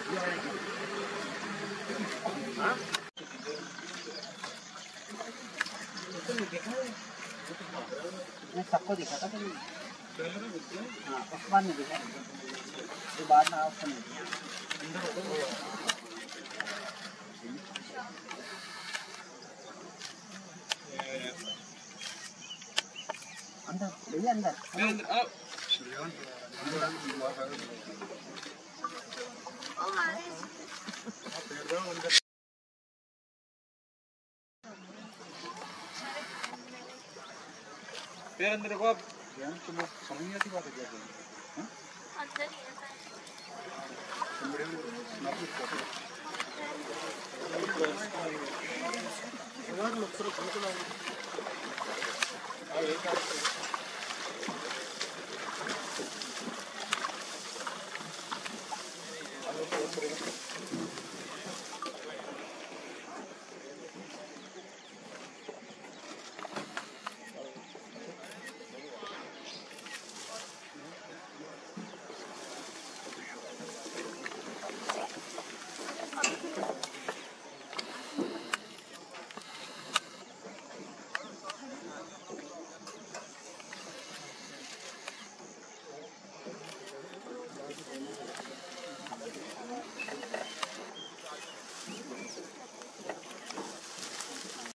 सबको दिखा था हाँ, उस बार नहीं दिखा, तो बाद में आपको नहीं दिया अंदर भैया अंदर फिर अंदर को आप समझ नहीं आती बात है क्या अंदर ही है